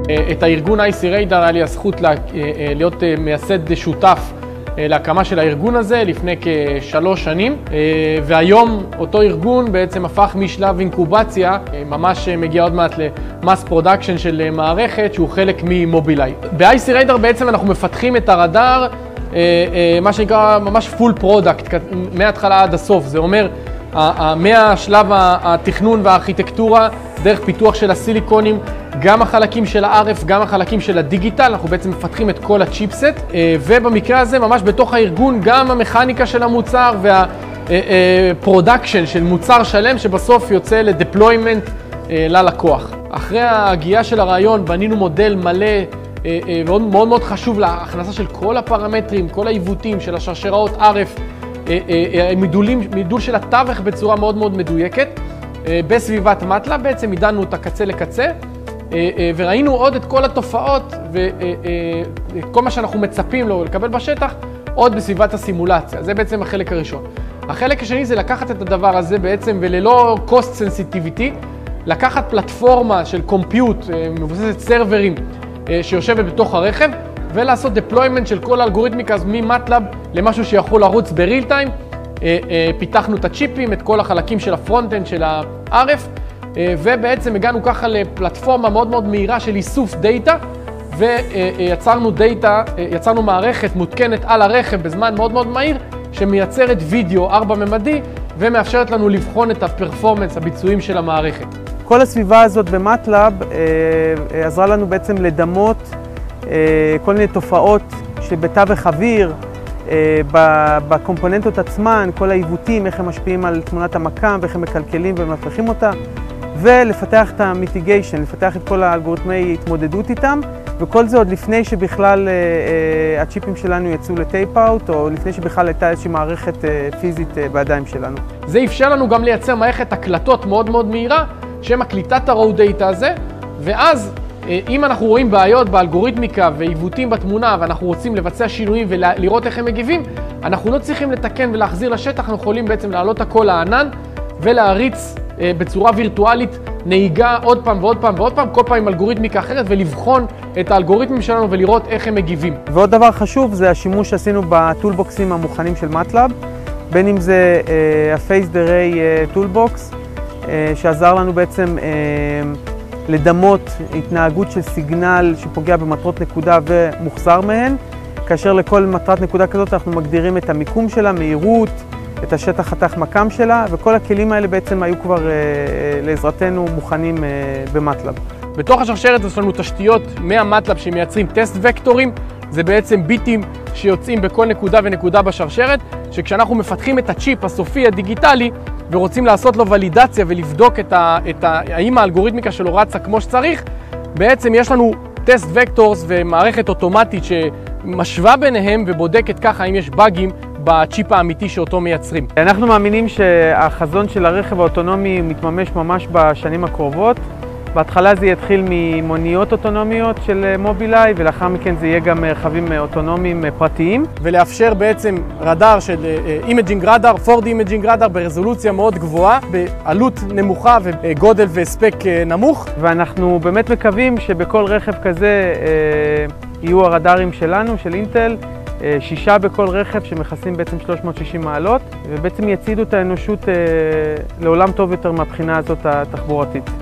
את הארגון EyeC Radar, היה לי הזכות להיות מייסד שותף להקמה של הארגון הזה לפני כ3 שנים, והיום אותו ארגון בעצם הפך משלב אינקובציה, ממש מגיע עוד מעט למאס פרודקשן של מערכת שהוא חלק ממובילאיי. ב-EyeC Radar בעצם אנחנו מפתחים את הרדאר, מה שנקרא ממש פול פרודקט, מההתחלה עד הסוף. זה אומר, מהשלב התכנון והארכיטקטורה, דרך פיתוח של הסיליקונים, גם החלקים של ה-RF, גם החלקים של הדיגיטל, אנחנו בעצם מפתחים את כל הצ'יפסט, ובמקרה הזה ממש בתוך הארגון גם המכניקה של המוצר והפרודקשן של מוצר שלם שבסוף יוצא לדפלוימנט ללקוח. אחרי ההגיעה של הרעיון בנינו מודל מלא מאוד מאוד חשוב להכנסה של כל הפרמטרים, כל העיוותים של השרשראות RF, מידול של התווך בצורה מאוד מאוד מדויקת. בסביבת MATLAB בעצם עידנו אותה קצה לקצה, וראינו עוד את כל התופעות וכל מה שאנחנו מצפים לו לקבל בשטח עוד בסביבת הסימולציה. זה בעצם החלק הראשון. החלק השני זה לקחת את הדבר הזה בעצם וללא cost sensitivity, לקחת פלטפורמה של קומפיוט מבוססת סרברים שיושבת בתוך הרכב ולעשות deployment של כל האלגוריתמיקה מ-MATLAB למשהו שיכול לרוץ בריל טיים. פיתחנו את הצ'יפים, את כל החלקים של הפרונט-אנד של ה-RF, ובעצם הגענו ככה לפלטפורמה מאוד מאוד מהירה של איסוף דאטה, ויצרנו מערכת מותקנת על הרכב בזמן מאוד מאוד מהיר, שמייצרת וידאו 4-ממדי, ומאפשרת לנו לבחון את הפרפורמנס, הביצועים של המערכת. כל הסביבה הזאת ב-MATLAB עזרה לנו בעצם לדמות כל מיני תופעות שבתווך אוויר, בקומפוננטות עצמן, כל העיוותים, איך הם משפיעים על תמונת המקם ואיך הם מקלקלים ומפתחים אותה, ולפתח את המיטיגיישן, לפתח את כל האלגוריתמי התמודדות איתם, וכל זה עוד לפני שבכלל הצ'יפים שלנו יצאו לטייפ-אוט, או לפני שבכלל הייתה איזושהי מערכת פיזית בידיים שלנו. זה אפשר לנו גם לייצר מערכת הקלטות מאוד מאוד מהירה, שמקליטה את ה-raw data הזה, ואז אם אנחנו רואים בעיות באלגוריתמיקה ועיוותים בתמונה ואנחנו רוצים לבצע שינויים ולראות איך הם מגיבים, אנחנו לא צריכים לתקן ולהחזיר לשטח, אנחנו יכולים בעצם להעלות הכל לענן ולהריץ בצורה וירטואלית נהיגה עוד פעם ועוד פעם ועוד פעם, כל פעם עם אלגוריתמיקה אחרת, ולבחון את האלגוריתמים שלנו ולראות איך הם מגיבים. ועוד דבר חשוב זה השימוש שעשינו בטולבוקסים המוכנים של MATLAB, בין אם זה ה-Phased Array Toolbox, שעזר לנו בעצם לדמות התנהגות של סיגנל שפוגע במטרות נקודה ומוחזר מהן, כאשר לכל מטרת נקודה כזאת אנחנו מגדירים את המיקום שלה, מהירות, את השטח חתך מקם שלה, וכל הכלים האלה בעצם היו כבר לעזרתנו מוכנים ב-MATLAB. בתוך השרשרת יש לנו תשתיות מה-MATLAB שמייצרים טסט וקטורים, זה בעצם ביטים שיוצאים בכל נקודה ונקודה בשרשרת, שכשאנחנו מפתחים את הצ'יפ הסופי הדיגיטלי ורוצים לעשות לו ולידציה ולבדוק האם האלגוריתמיקה שלו רצה כמו שצריך, בעצם יש לנו טסט וקטורס ומערכת אוטומטית שמשווה ביניהם ובודקת ככה האם יש באגים בצ'יפ האמיתי שאותו מייצרים. אנחנו מאמינים שהחזון של הרכב האוטונומי מתממש ממש בשנים הקרובות. בהתחלה זה יתחיל ממוניות אוטונומיות של מובילאיי, ולאחר מכן זה יהיה גם רכבים אוטונומיים פרטיים. ולאפשר בעצם רדאר של Imaging Radar, 4D Imaging Radar ברזולוציה מאוד גבוהה, בעלות נמוכה וגודל והספק נמוך. ואנחנו באמת מקווים שבכל רכב כזה יהיו הרדארים שלנו, של אינטל, 6 בכל רכב שמכסים בעצם 360 מעלות, ובעצם יצעידו את האנושות לעולם טוב יותר מהבחינה הזאת התחבורתית.